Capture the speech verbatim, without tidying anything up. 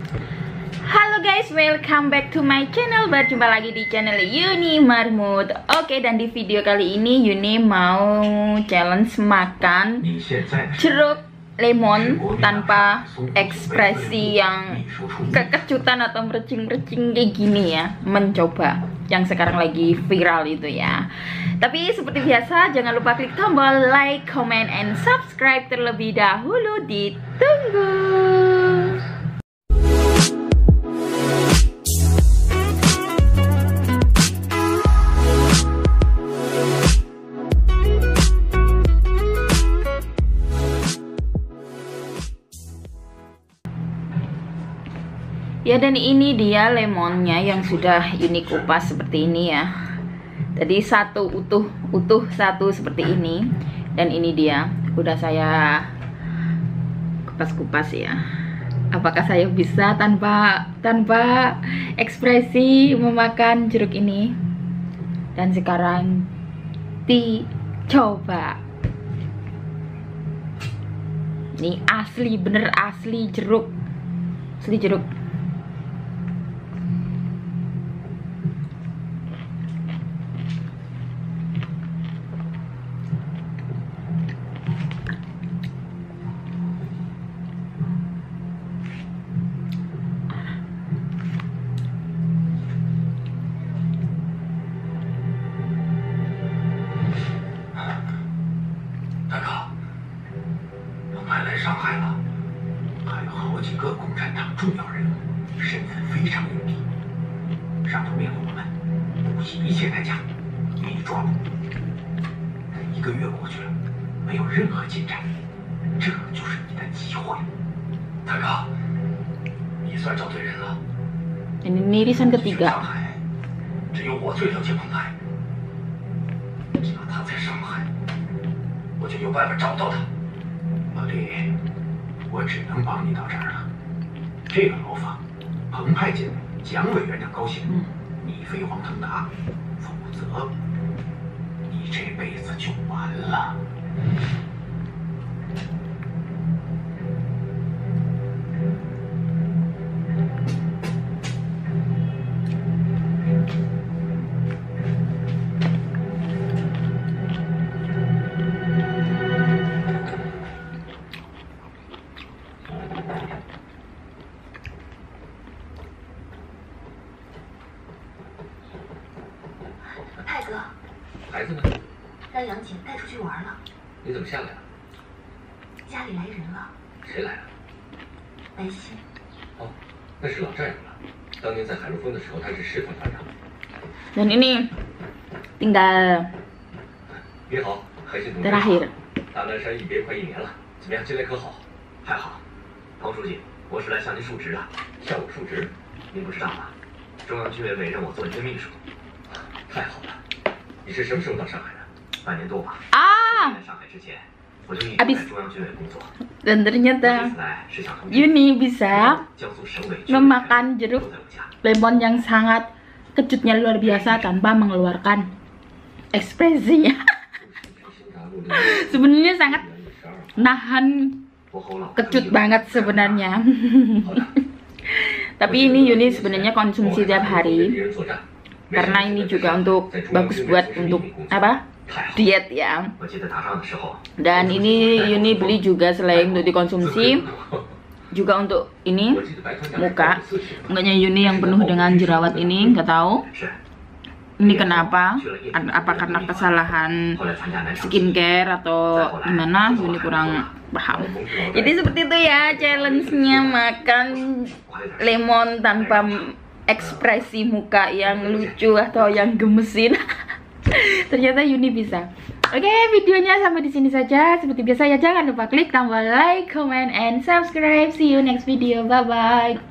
Halo guys, welcome back to my channel. Berjumpa lagi di channel Yuni Marmut. Oke, dan di video kali ini Yuni mau challenge makan jeruk lemon tanpa ekspresi yang kekejutan atau mercing-mercing kayak gini ya. Mencoba yang sekarang lagi viral itu ya. Tapi seperti biasa jangan lupa klik tombol like, comment, and subscribe terlebih dahulu. Ditunggu. Ya, dan ini dia lemonnya yang sudah Yuni kupas seperti ini ya. Jadi satu utuh utuh satu seperti ini. Dan ini dia udah saya kupas-kupas ya. Apakah saya bisa tanpa tanpa ekspresi memakan jeruk ini? Dan sekarang dicoba. Ini asli, bener asli jeruk. Asli jeruk. 上海了，还有好几个共产党重要人物，身份非常隐蔽。上头命令我们不惜一切代价予以抓捕。但一个月过去了，没有任何进展，这就是你的机会，大哥，你算找对人了。 Ini irisan ketiga. 上海只有我最了解彭湃，只要他在上海，我就有办法找到他。 老李，我只能帮你到这儿了。这个牢房，彭湃监委、蒋委员长高兴，你飞黄腾达，否则你这辈子就完了。 泰哥， 孩子呢？ 让杨景带出去玩了。 你怎么下来了？ 家里来人了。 谁来了？ 白昕。 哦，那是老战友了。当年在海陆丰的时候，他是师团团长。 Dan ini tinggal 你好，海信同志。 terakhir. 大南山一别快一年了，怎么样？近来可好？还好。彭书记，我是来向您述职的。向我述职？您不知道吗？中央军委委任我做您的秘书。太好了。你是什么时候到上海的？半年多吧。 Ah, 在上海之前，我就一直在中央军委工作。 dan 这 ternyata 次来是想通知 Yuni bisa 江苏省委 memakan jeruk 都在我家。 lemon yang sangat kejutnya luar biasa tanpa mengeluarkan ekspresi. Sebenarnya sangat nahan kecut banget sebenarnya. Tapi ini Yuni sebenarnya konsumsi tiap hari karena ini juga untuk bagus buat untuk apa diet ya. Dan ini Yuni beli juga selain untuk dikonsumsi juga untuk ini muka. Mukanya Yuni yang penuh dengan jerawat ini, nggak tahu ini kenapa, apa karena kesalahan skincare atau gimana, Yuni kurang paham. Jadi seperti itu ya challenge-nya makan lemon tanpa ekspresi muka yang lucu atau yang gemesin. Ternyata Yuni bisa. Oke, videonya sampai di sini saja. Seperti biasa ya, jangan lupa klik tombol like, comment, and subscribe. See you next video. Bye bye.